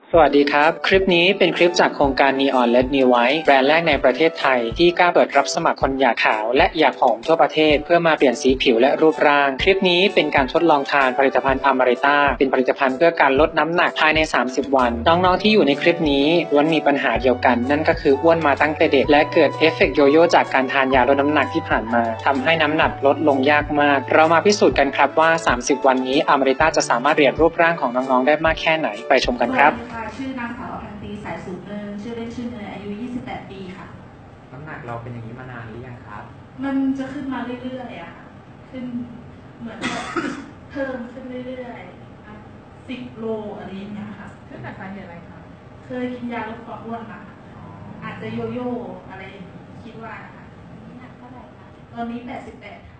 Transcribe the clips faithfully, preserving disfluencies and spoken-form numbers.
สวัสดีครับคลิปนี้เป็นคลิปจากโครงการ Neon Let Me White แบรนด์แรกในประเทศไทยที่กล้าเปิดรับสมัครคนอยากขาวและอยากผอมทั่วประเทศเพื่อมาเปลี่ยนสีผิวและรูปร่างคลิปนี้เป็นการทดลองทานผลิตภัณฑ์อเมริต้าเป็นผลิตภัณฑ์เพื่อการลดน้ำหนักภายในสามสิบวันน้องๆที่อยู่ในคลิปนี้ล้วนมีปัญหาเดียวกันนั่นก็คืออ้วนมาตั้งแต่เด็กและเกิดเอฟเฟกต์โยโย่จากการทานยาลดน้ำหนักที่ผ่านมาทำให้น้ำหนักลดลงยากมากเรามาพิสูจน์กันครับว่าสามสิบวันนี้อเมริต้าจะสามารถเปลี่ยนรูปร่างของน้องๆได้มากแค่ไหนไปชมกันครับชื่อนางสาวอภันตีสายสูงเนินชื่อเล่นชื่อเนยอายุยี่สิบแปดปีค่ะน้ำหนักเราเป็นอย่างนี้มานานหรือยังครับมันจะขึ้นมาเรื่อยๆอะค่ะขึ้นเหมือนแบบเพิ่มขึ้นเรื่อยๆสิบโลอะไรอย่างเงี้ยค่ะขึ้นจากสาเหตุอะไรคะเคยกินยาลดความอ้วนมาอาจจะโยโย่อะไรคิดว่านะคะน้ำหนักเท่าไหร่คะตอนนี้แปดสิบแปด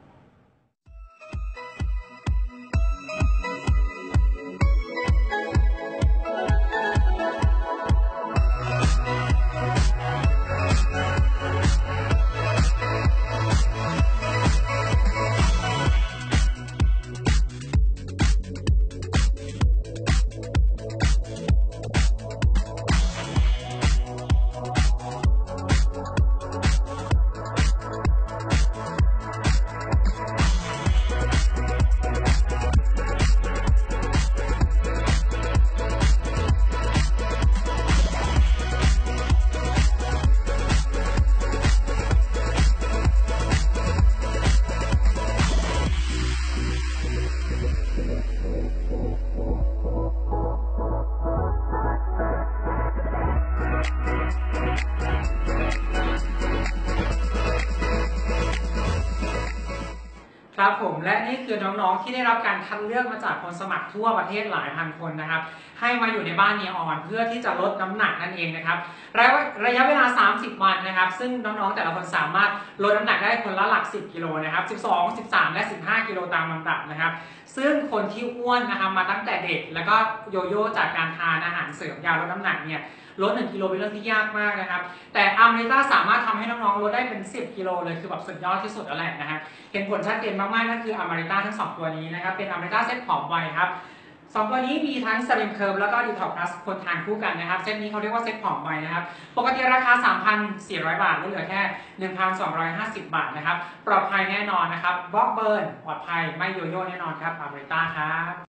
ครับผมและนี่คือน้องๆที่ได้รับการคัดเลือกมาจากคนสมัครทั่วประเทศหลายพันคนนะครับให้มาอยู่ในบ้านนีออนเพื่อที่จะลดน้ำหนักนั่นเองนะครับระยะเวลาสามสิบวันนะครับซึ่งน้องๆแต่ละคนสามารถลดน้ำหนักได้คนละหลักสิบกิโลนะครับสิบสอง สิบสามและสิบห้ากิโลตามลำดับนะครับซึ่งคนที่อ้วนนะครับมาตั้งแต่เด็กแล้วก็โยโย่จากการทานอาหารเสริมยาลดน้ำหนักเนี่ยลดหนึ่งกิโลเป็นเรื่องที่ยากมากนะครับแต่อเมริต้าสามารถทำให้น้องๆลดได้เป็นสิบกิโลเลยคือแบบสุดยอดที่สุดแล้วแหละนะครับเห็นผลชัดเจนมากๆนั่นคืออเมริต้าทั้งสองตัวนี้นะครับเป็นอเมริต้าเซ็ตผอมไวครับสองตัวนี้มีทั้งสลิมเคิร์ฟแล้วก็ดีท็อกซ์พลัสคนทานคู่กันนะครับเซตนี้เขาเรียกว่าเซ็ตผอมไวนะครับปกติราคา สามพันสี่ร้อย บาทลดเหลือแค่ หนึ่งพันสองร้อยห้าสิบ บาทนะครับปลอดภัยแน่นอนนะครับบล็อกเบิร์นปลอดภัยไม่โยโย่แน่นอนครับอเมริต้าครับ